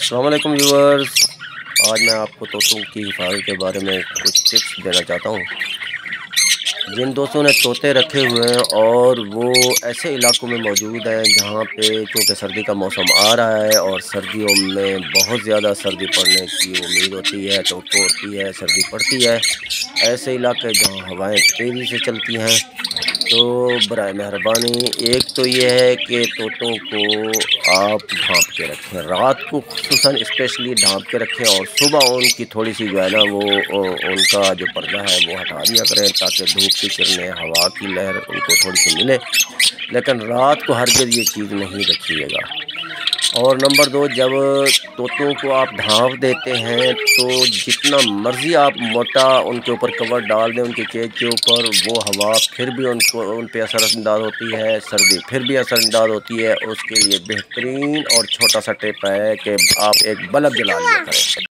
अस्सलाम वालेकुम व्यूअर्स। आज मैं आपको तोतों की हिफाजत के बारे में कुछ टिप्स देना चाहता हूँ। जिन दोस्तों ने तोते रखे हुए हैं और वो ऐसे इलाकों में मौजूद हैं जहाँ पे चूँकि सर्दी का मौसम आ रहा है और सर्दियों में बहुत ज़्यादा सर्दी पड़ने की उम्मीद होती है, तवक्को होती है, सर्दी पड़ती है। ऐसे इलाके जहाँ हवाएं तेज़ी से चलती हैं, तो बराए मेहरबानी एक तो ये है कि तोतों को आप ढाँप के रखें, रात को ख़ुसूसन स्पेशली ढाँप के रखें और सुबह उनकी थोड़ी-सी जो है ना वो उनका जो पर्दा है वो हटा दिया करें ताकि धूप की किरणें, हवा की लहर उनको थोड़ी-सी मिले। लेकिन रात को हरगिज़ ये चीज़ नहीं रखिएगा। और नंबर 2, जब तोतों को आप ढाँप देते हैं तो जितना मर्ज़ी आप मोटा उनके ऊपर कवर डाल दें उनके केज के ऊपर, वो हवा फिर भी उन पे असरअंदाज़ होती है, सर्दी फिर भी असरअंदाज़ होती है। उसके लिए बेहतरीन और छोटा-सा टिप है कि आप एक बल्ब जला लिया करें।